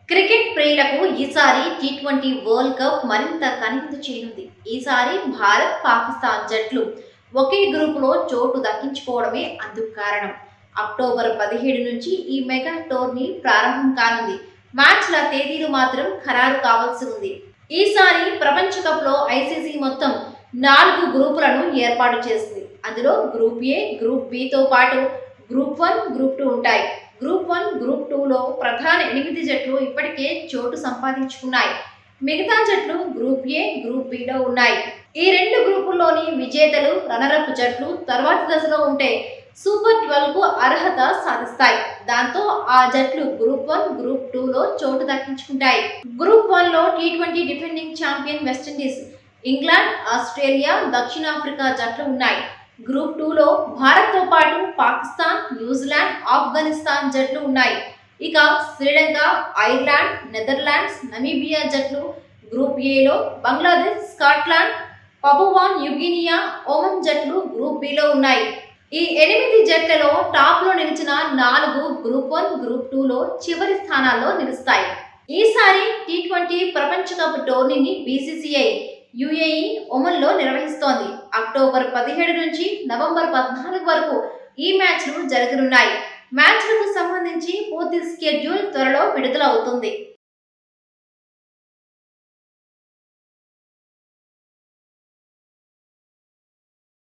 Cricket ప్రియులకు ఈసారి T20 world cup మరింత కనువిందు చేయనుంది. ఈసారి భారత్, పాకిస్తాన్ జట్లు ఒకే గ్రూపులో చోటు దక్కించుకోవడమే అందుకు కారణం. అక్టోబర్ 17 నుంచి ఈ మెగా టోర్నీ ప్రారంభం కానుంది. మ్యాచ్ల తేదీలు మాత్రం ఖరారు కావాల్సి ఉంది. ఈసారి ప్రపంచ కప్ లో ఐసీసీ మొత్తం 4 గ్రూపులను ఏర్పాటు చేసింది. అందులో గ్రూప్ ఏ, గ్రూప్ బి తో పాటు గ్రూప్ 1, గ్రూప్ 2 ఉంటాయి. గ్రూప్ 1, గ్రూప్ 2 లో ప్రధాన 8 జట్లు ఇప్పటికే చోటు సంపాదించుకున్నాయి. మిగతా జట్లు గ్రూప్ ఏ, గ్రూప్ బి లో ఉన్నాయి. ఈ 2 గ్రూపుల్లోని విజేతలు, రన్నరప్ జట్లు తర్వాతి దశలో ఉంటే సూపర్ 12 కు అర్హత సాధిస్తాయి. దాంతో ఆ జట్లు గ్రూప్ 1, గ్రూప్ 2 లో చోటు దక్కించుకుంటాయి. గ్రూప్ 1 లో టీ20 defending champion West Indies, England, Australia, దక్షిణాఫ్రికా జట్లు ఉన్నాయి. గ్రూప్ 2 లో భారత్ తో పాటు పాకిస్తాన్, న్యూజిలాండ్, ఆఫ్ఘనిస్తాన్ జట్లు ఉన్నాయి. ఇక శ్రీలంక, ఐర్లాండ్, నెదర్లాండ్స్, నమీబియా జట్లు గ్రూప్ ఏ లో, Bangladesh, Scotland, Papua New Guinea, Oman జట్లు గ్రూప్ బి లో ఉన్నాయి. ఈ 8 జట్లలో టాప్ లో నిలిచిన 4 గ్రూప్ 1, గ్రూప్ 2 లో చివరి స్థానాల్లో నిలుస్తాయి. ఈసారి టీ20 ప్రపంచ కప్ టోర్నీని బీసీసీఐ యుఏఈ, ఒమన్ లో నిర్వహిస్తోంది. అక్టోబర్ 17 నుంచి నవంబర్ 14 వరకు ఈ మ్యాచ్లు జరగనున్నాయి. మ్యాచ్లకు సంబంధించి పూర్తి స్కెడ్యూల్ త్వరలో విడుదల అవుతుంది.